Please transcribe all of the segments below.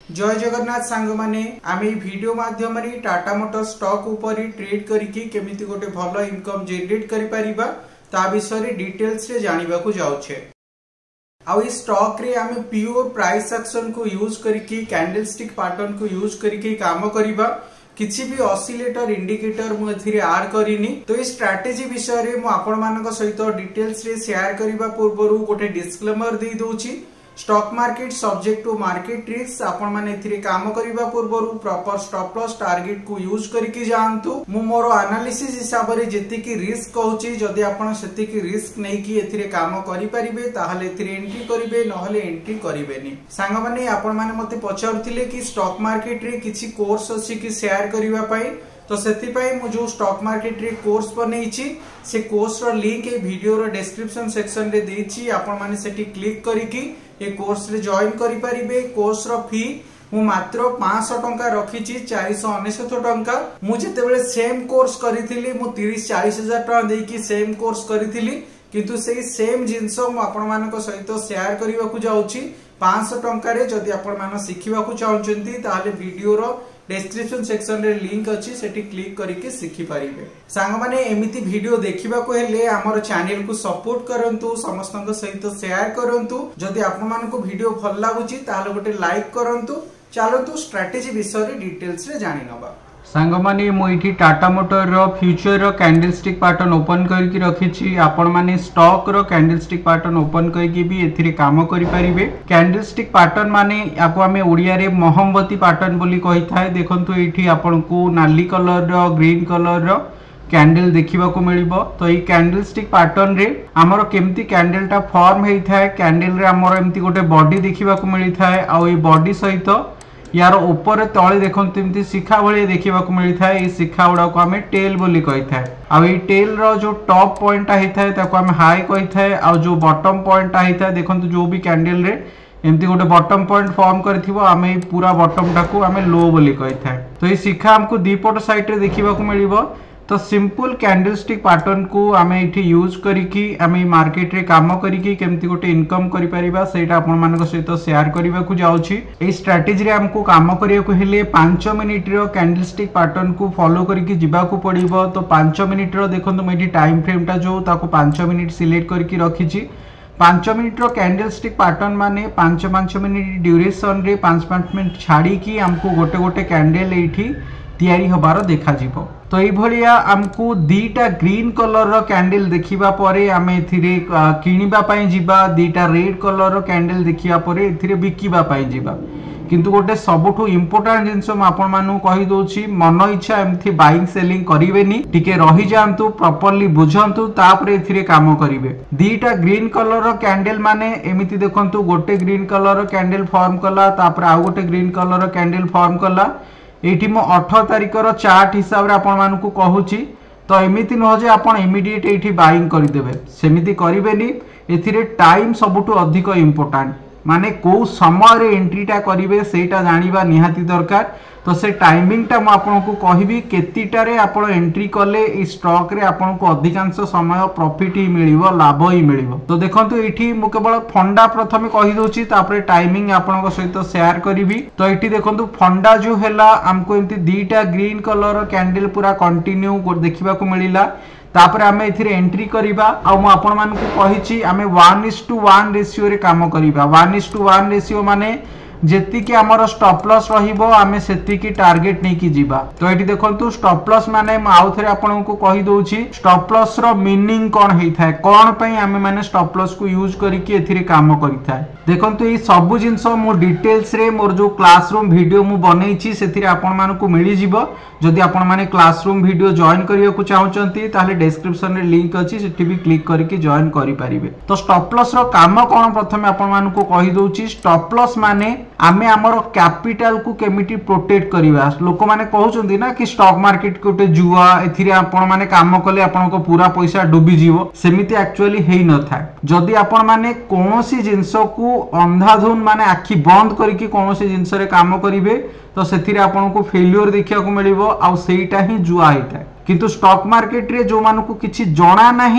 जय जगन्नाथ सांग माने आमे वीडियो माध्यम रे टाटा मोटर स्टॉक ऊपर ट्रेड करिकी केमिति गोटे भलो इनकम जनरेट करि परिबा ता विषय रे डिटेल्स रे जानिबा को जाउछे। आ ई स्टॉक रे आमे प्योर प्राइस एक्शन को यूज करिकी कैंडलस्टिक पैटर्न को यूज करिकी काम करिबा। किछि भी ऑसिलेटर इंडिकेटर मु एथिरे आर करिनी। तो ई स्ट्रेटजी विषय रे मु आपण मानक सहित डिटेल्स रे शेयर करिबा पूर्वरु गोटे डिस्क्लेमर दे दोछि। Stock market subject to market risk आपण माने एथिरे काम करिबा पूर्वरु प्रॉपर स्टॉप लॉस टारगेट को यूज करके जानतु। मु मोर एनालिसिस हिसाब रे जेति की रिस्क कहूची जदी आपण सेति की रिस्क नै की एथिरे काम करि परिबे ताहाले एथिरे एंट्री करिवे नहले एंट्री करिवेनी। सांग माने आपण माने मते पचारथिले कि स्टॉक मार्केट रे किछि कोर्स अछि कि शेयर करिवा पई। तो सेतिपाई मु जो स्टॉक मार्केट रे कोर्स बनेइछि से कोर्स रो लिंक ए वीडियो रो डिस्क्रिप्शन सेक्शन रे देइछि। आपण माने सेठी क्लिक करिकी ए कोर्स रे जॉइन करि परिबे। कोर्स रो फी मु मात्र 500 टंका रखिछि 499 टंका। मु जेतेबेले सेम कोर्स करिथिली मु 30-40 हजार टंका देकी सेम कोर्स करिथिली किंतु सेही सेम जिंस मु आपण मानक सहित शेयर करिवा को जाउछि 500 टंका रे। जदी आपण मान सिखिबा को चाहउचंती ताहाले वीडियो रो डिस्क्रिप्शन सेक्शन रे लिंक अछि सेठी क्लिक करके सिखि परिबे। सांग माने एमिति वीडियो देखिबा को हेले हमर चैनल को सपोर्ट करंतु, समस्तक सहित शेयर करंतु। जदी आपण मान को वीडियो भल लागुची ताहाले गोटे लाइक करंतु। चलंतु स्ट्रेटजी विषय रे डिटेल्स रे जानि नबा। सांग माने मु इठी टाटा मोटर रो फ्यूचर रो कैंडलस्टिक पैटर्न ओपन करके रखिछि। आपण माने स्टॉक रो कैंडलस्टिक पैटर्न ओपन करके भी एथिरे काम करि परिबे। कैंडलस्टिक पैटर्न माने याको हमें ओडिया रे मोहम्मती पैटर्न बोली कहि थाए। देखंतु इठी आपण को नाली कलर रो ग्रीन कलर रो कैंडल देखिबा को मिलिबो। तो ई कैंडलस्टिक पैटर्न रे हमर केमती कैंडल टा फॉर्म हेइ थाए। कैंडल रे हमर एमती गोटे बॉडी देखिबा को मिलि थाए। आ ई बॉडी सहित यार ऊपर तळे देखंतु एमती शिखा भଳି देखिबा को मिलि थाए। ई शिखा उडा को हमें टेल बोली कहि थाए। आ ई टेल रो जो टॉप पॉइंट हेइ थाए ताको हमें हाई कहि थाए। आ जो बॉटम पॉइंट हेइ थाए देखंतु जो भी कैंडल रे एमती गोटे बॉटम पॉइंट फॉर्म करथिबो हमें पूरा बॉटम टाको हमें लो बोली कहि थाए। तो ई शिखा हमको दीपट साइड रे देखिबा को मिलिबो। तो सिंपल कैंडलस्टिक पैटर्न को आमे इठी यूज करिकी आमे मार्केट रे काम करिकी केमती गोटे इनकम करि परिबा सेटा आपण मानक सहित शेयर करिबा को जाउछि। ए स्ट्रेटजी रे हमको काम करिया को हेले 5 मिनिट रो कैंडलस्टिक पैटर्न को फॉलो करिकी जिबा को पड़िबो। तो 5 मिनिट रो देखंतु मैं इठी टाइम फ्रेम टा जो ताको 5 मिनिट सिलेक्ट करके रखिछि। 5 मिनिट रो कैंडलस्टिक पैटर्न माने 5 मिनिट ड्यूरेशन रे 5 मिनिट छाड़ी की हमको गोटे गोटे कैंडल एठी तैयारी हबार देखा जिवो। तो ई भलिया हमको दीटा ग्रीन कलर रो कैंडल देखिबा परे आमे एथिरे किनिबा पई जिबा। दीटा रेड कलर रो कैंडल देखिबा परे एथिरे बिकिबा पई जिबा। किंतु गोटे सबठु इंपोर्टेंट जिंस म आपण मानु कहि दोछि मन इच्छा एमथि बाइंग सेलिंग करिवेनी। टिके रहि जानतु प्रॉपर्ली बुझंतु तापरे एथिरे काम करिवे। दीटा ग्रीन कलर रो कैंडल माने एमिति देखंतु गोटे ग्रीन कलर रो कैंडल फॉर्म कला तापरे आ गोटे ग्रीन कलर रो कैंडल फॉर्म कला। एठी मो 18 तारिख रो चार्ट हिसाब रे आपण मानू को कहूची। तो एमिति न हो जे आपण इमीडिएट एठी बाइंग करि देबे सेमिति करिवेनी। एथिरे टाइम सबुटु अधिक इंपोर्टेंट माने को समय रे एंट्री टा करिवे सेटा जानिबा निहाती दरकार। तो से टाइमिंग टा म आपन को कहिबी केतिटा रे आपण एंट्री कले ई स्टॉक रे आपन को अधिकांश समय प्रॉफिट ही मिलिबो लाभ ही मिलिबो। तो देखंतु एठी मु केवल फंडा प्रथमे कहि दोछि तापरे टाइमिंग आपन को सहित शेयर करिवि। तो एठी देखंतु फंडा जो हेला हमको एमती दीटा ग्रीन कलर कैंडल पूरा कंटिन्यू देखिबा को मिलिला। तापरे आमे एथिरे एंट्री करिबा। आ मु आपण मान को कहिछि आमे 1:1 रेशियो रे काम करिबा। 1:1 रेशियो माने जेति कि हमर स्टॉप लॉस रहिबो आमे सेति की टारगेट नै की जिबा। तो एठी देखंतु स्टॉप लॉस माने म आउ थरे आपन को कहि दोछि स्टॉप लॉस रो मीनिंग कोन हेइ थाए कोन पई आमे माने स्टॉप लॉस को यूज करिकि एथिरे काम करि थाए। देखंतु ई सब जिंस मो डिटेल्स रे मोर जो क्लासरूम वीडियो मु बनेइछि सेथिरे आपन मान को मिलि जिवो। जदि आपन माने क्लासरूम वीडियो जॉइन करियो को चाहउचंती ताले डिस्क्रिप्शन रे लिंक अछि सेठी भी क्लिक करके जॉइन करि परिबे। तो स्टॉप लॉस रो काम कोन प्रथमे आपन मान को कहि दोछि। स्टॉप लॉस माने आमे हमर कैपिटल को केमिति प्रोटेक्ट करिवा। लोक माने कहउचंती ना कि स्टॉक मार्केट कोटे जुआ एथिरे आपन माने काम कले आपन को पूरा पैसा डूबी जीवो सेमिति एक्चुअली हेइ न थाए। जदि आपन माने कोनोसी जिंस को अंधाधुन माने आखि बंद करके कोनोसी जिंस रे काम करिवे तो सेथिरे आपन को फेल्योर देखिया को मिलिबो। आ सेइटा ही जुआ हेइ थाए। किंतु स्टॉक मार्केट रे जो मानको किछि जणा नाही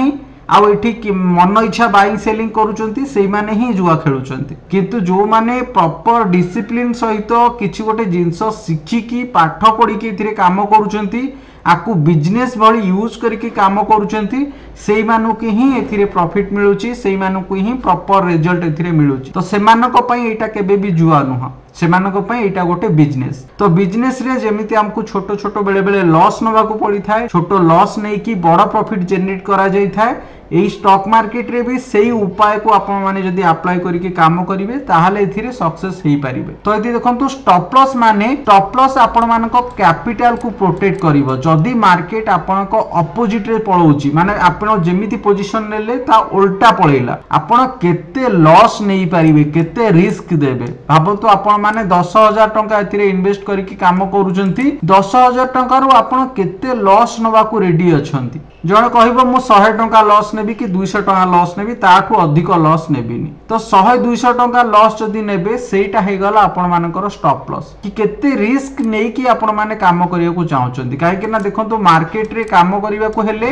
आउ एठी मन इच्छा बाइंग सेलिंग करूचंती सेही माने ही जुआ खेलुचंती। किंतु जो माने प्रॉपर डिसिप्लिन सहित किछि गोटे जिंस शिखिकी पाठ पढ़िकी एथिरे काम करूचंती आकु बिजनेस भली यूज करके काम करूचंती सेही मानु के ही एथिरे प्रॉफिट मिलुची सेही मानु को ही प्रॉपर रिजल्ट एथिरे मिलुची। तो सेमानक पई एटा केबे भी जुआ नुह सेमानक पई एटा गोटे बिजनेस। तो बिजनेस रे जेमिति हमकु छोटो छोटो बेले बेले लॉस नबाकू पड़ी थाए छोटो लॉस नै कि बड़ा प्रॉफिट जनरेट करा जाई थाए एई स्टॉक मार्केट रे भी सेही उपाय को आपण माने जदी अप्लाई करके काम करिवे ताहाले एथिरे सक्सेस हेई परिबे। तो एति देखंतु स्टॉप लॉस माने स्टॉप लॉस आपण मानक कैपिटल को प्रोटेक्ट करिवो जदी मार्केट आपण को अपोजिट रे पळौची माने आपण जेमिति पोजीशन नेले ता उल्टा पळैला आपण केते लॉस नेई परिबे केते रिस्क देबे। भाबतो आपण माने 10,000 टंका एथिरे इन्वेस्ट करके काम करूचंती 10,000 टंका रु आपण केते लॉस नबाकू रेडी अछंती। जण कहबो मु 100 टंका लॉस नेबी कि 200 टंका लॉस नेबी ताठू अधिक लॉस नेबिनी। तो 100-200 टंका लॉस जदी नेबे सेटा हे गला आपण मानकर स्टॉप लॉस कि केते रिस्क नै कि आपण माने काम करिया को चाहउचंती। काहे कि ना देखंतु मार्केट रे काम करिया को हेले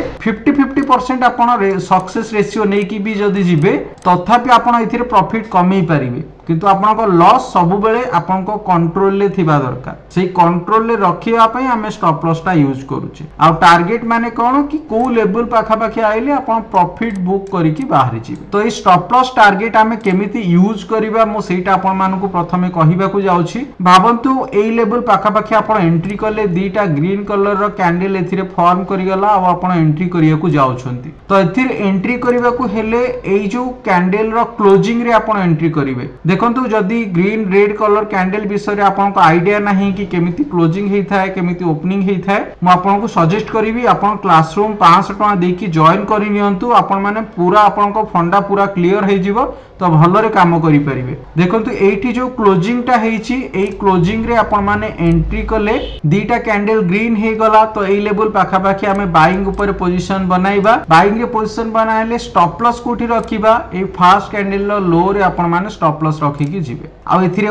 50% आपण सक्सेस रेशियो नै कि भी जदी जिबे तथापि आपण एथिरे प्रॉफिट कमै परिबे किंतु आपनको लॉस सब बेले आपनको कंट्रोल ले थिबा दरकार सेही कंट्रोल ले रखिया पई हमें स्टॉप लॉस ता यूज करूचे। आ टारगेट माने कोन कि को लेवल पाखा पाखी आइले आपण प्रॉफिट बुक करी कि बाहरी जिवे। तो ए स्टॉप लॉस टारगेट हमें केमिति यूज करिबा मो सेटा आपण मानकु प्रथमे कहिबा को जाउछि। भाबंतु ए लेवल पाखा पाखी आपण एंट्री करले दीटा ग्रीन कलर रो कैंडल एथिरे फॉर्म करि गला आ आपण एंट्री करिया को जाउछंती। तो एथिरे एंट्री करिबा को हेले एई जो कैंडल रो क्लोजिंग रे आपण एंट्री करिवे। देखंतु जदी ग्रीन रेड कलर कैंडल विषय रे आपन को आईडिया नाही कि केमिति क्लोजिंग हेई थाए केमिति ओपनिंग हेई थाए मु आपन को सजेस्ट करिवि आपन क्लासरूम 500 टका देकी जॉइन करि नियंतु आपन माने पूरा आपन को फंडा पूरा क्लियर हेई जिवो तो भलो रे काम करि परिबे। देखंतु एठी जो क्लोजिंग टा हेइची एई क्लोजिंग रे आपन माने एंट्री कले दीटा कैंडल ग्रीन हे गला तो एई लेवल पाखा पाखी हमें बाइंग ऊपर पोजीशन बनाइबा। बाइंग रे पोजीशन बनाइले स्टॉप लॉस कोठी रखिबा एई फर्स्ट कैंडल लो लो रे आपन माने स्टॉप लॉस रखि कि जिवे। आ एथिरे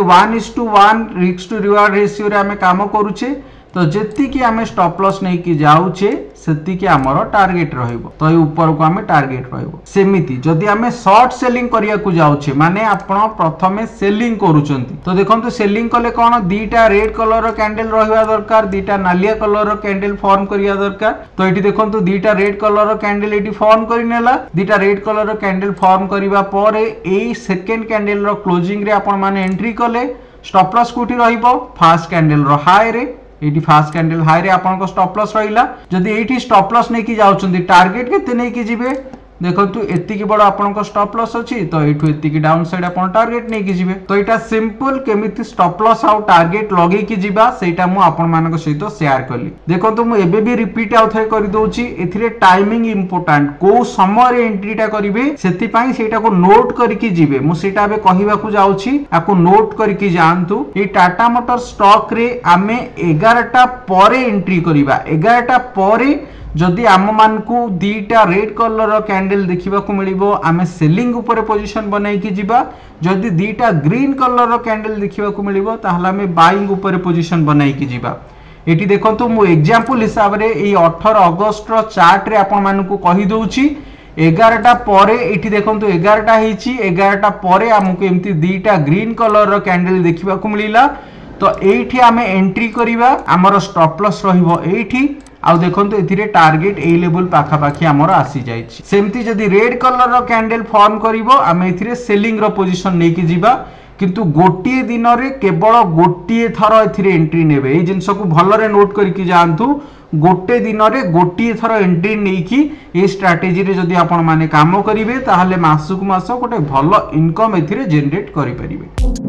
1:1 रिस्क टू रिवार्ड रेशियो रे हमें काम करूचे तो जेति कि हमें स्टॉप लॉस नै कि जाउचे सेति कि हमरो टारगेट रहइबो। तो ए ऊपर को हमें टारगेट रहइबो। सेमिति जदी हमें शॉर्ट सेलिंग करिया को जाउचे माने आपण प्रथमे सेलिंग करूचंती तो देखंतु सेलिंग कले कोन दीटा रेड कलर रो कैंडल रहइबा दरकार दीटा नालिया कलर रो कैंडल फॉर्म करिया दरकार। तो एठी देखंतु दीटा रेड कलर रो कैंडल एठी फॉर्म करिनेला दीटा रेड कलर रो कैंडल फॉर्म करिबा परे एई सेकंड कैंडल रो क्लोजिंग रे आपण माने एंट्री कले स्टॉप लॉस कोठी रहिबो फर्स्ट कैंडल रो हाई रे एटी फर्स्ट कैंडल हाई रे आपन को स्टॉप लॉस रहिला। जदी एटी स्टॉप लॉस नै कि जाउचंदी टारगेट केते नै कि जिवे देखंतु एति कि बड़ आपन को स्टॉप लॉस अछि तो एठु एति कि डाउन साइड आपन टारगेट नै कि जिवे। तो एटा सिंपल केमिति स्टॉप लॉस आउ टारगेट लगे कि जिबा सेटा मु आपन मानक सहित शेयर करली। देखंतु मु एबे भी रिपीट आउ थरे करि दोछि एथिरे टाइमिंग इंपोर्टेंट को समय रे एंट्रीटा करिवे सेति पई सेटा को नोट करिकि जिवे मु सेटा बे कहिबा को जाउछि आको नोट करिकि जानतु। ए टाटा मोटर स्टॉक रे आमे 11टा परे एंट्री करिबा 11टा परे जदि आम मान को दीटा रेड कलर कैंडल देखा मिलिबो आमे सेलिंग ऊपर पोजीशन बनाई कि जिबा जदि दीटा ग्रीन कलर कैंडल देखा मिलिबो ताहला आमे बाइंग ऊपर पोजीशन बनाई कि जिबा। एटी देखंतु मु एग्जांपल हिसाब रे ए 18 अगस्त रो चार्ट रे आपन मान को कहि दोउची 11टा परे एटी देखंतु 11टा हेची 11टा परे हमकु एम्ति दीटा ग्रीन कलर रो कैंडल देखा को मिलिला तो एठी आमे एंट्री करिवा हमर स्टॉप लॉस रहिबो एठी आउ देखंतु एथिरे टारगेट ए लेवल पाखा पाखी हमर आसी जाईछि। सेमती जदी रेड कलर रो कैंडल फॉर्म करिवो आमे एथिरे सेलिंग रो पोजीशन नै कि जिबा किंतु गोटिए दिन रे केवल गोटिए थर एथिरे एंट्री नेबे ए जिंस को भलरे नोट करिकि जानतु गोटे दिन रे गोटिए थर एंट्री नै कि ए स्ट्रेटजी रे जदी आपण माने काम करिवे ताहाले मासकु मास गोटे भलो इनकम एथिरे जनरेट करि परिबे।